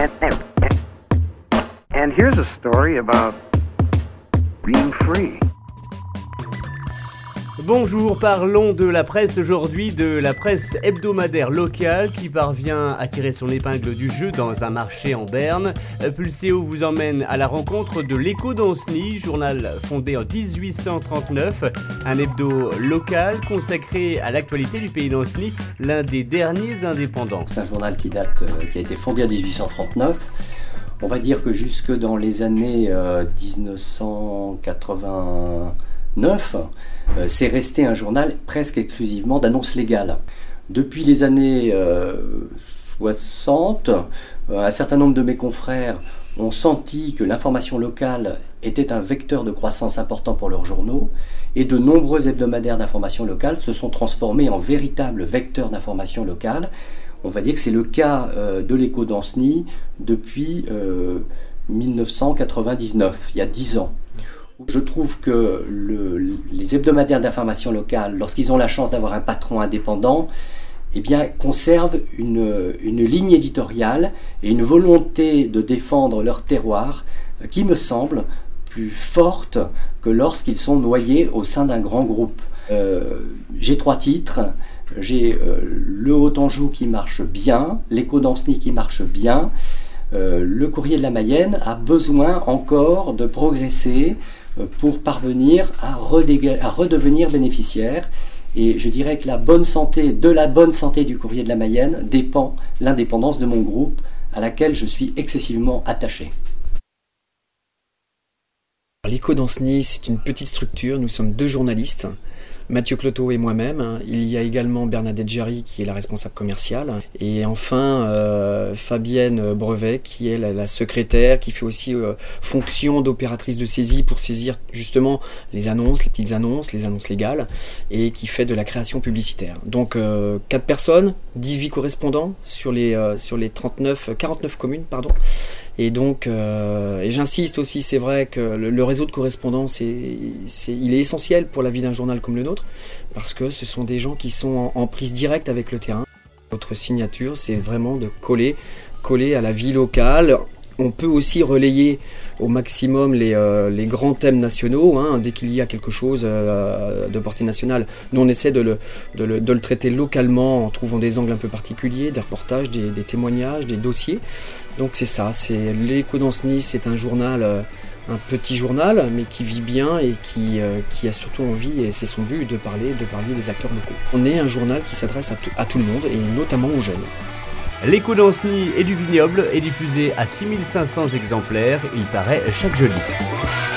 And here's a story about being free. Bonjour, parlons de la presse aujourd'hui, de la presse hebdomadaire locale qui parvient à tirer son épingle du jeu dans un marché en Berne. Pulséo vous emmène à la rencontre de l'Écho d'Anceny, journal fondé en 1839, un hebdo local consacré à l'actualité du pays d'Anceny, l'un des derniers indépendants. C'est un journal qui a été fondé en 1839. On va dire que jusque dans les années 1989, c'est resté un journal presque exclusivement d'annonces légales. Depuis les années 60, un certain nombre de mes confrères ont senti que l'information locale était un vecteur de croissance important pour leurs journaux, et de nombreux hebdomadaires d'information locale se sont transformés en véritables vecteurs d'information locale. On va dire que c'est le cas de l'Écho d'Anceny depuis 1999, il y a 10 ans. Je trouve que les hebdomadaires d'information locale, lorsqu'ils ont la chance d'avoir un patron indépendant, eh bien, conservent une ligne éditoriale et une volonté de défendre leur terroir qui me semble plus forte que lorsqu'ils sont noyés au sein d'un grand groupe. J'ai 3 titres. J'ai le Haut-Anjou qui marche bien, l'Écho d'Anceny qui marche bien. Le Courrier de la Mayenne a besoin encore de progresser pour parvenir à redevenir bénéficiaire. Et je dirais que de la bonne santé du Courrier de la Mayenne dépend l'indépendance de mon groupe, à laquelle je suis excessivement attaché. L'Écho d'Anceny, c'est une petite structure, nous sommes 2 journalistes, Mathieu Cloteau et moi-même. Il y a également Bernadette Jarry qui est la responsable commerciale. Et enfin Fabienne Brevet qui est la secrétaire, qui fait aussi fonction d'opératrice de saisie pour saisir justement les annonces, les petites annonces, les annonces légales, et qui fait de la création publicitaire. Donc 4 personnes, 18 correspondants sur les 49 communes, pardon. Et donc, et j'insiste aussi, c'est vrai que le réseau de correspondants, il est essentiel pour la vie d'un journal comme le nôtre, parce que ce sont des gens qui sont en prise directe avec le terrain. Notre signature, c'est vraiment de coller à la vie locale. On peut aussi relayer au maximum les grands thèmes nationaux, hein. Dès qu'il y a quelque chose de portée nationale, nous on essaie de le traiter localement en trouvant des angles un peu particuliers, des reportages, des témoignages, des dossiers. Donc c'est ça, c'est l'Écho d'Anceny, c'est un journal, un petit journal, mais qui vit bien et qui a surtout envie, et c'est son but, de parler des acteurs locaux. On est un journal qui s'adresse à tout le monde, et notamment aux jeunes. L'Écho d'Anceny et du Vignoble est diffusé à 6500 exemplaires, il paraît chaque jeudi.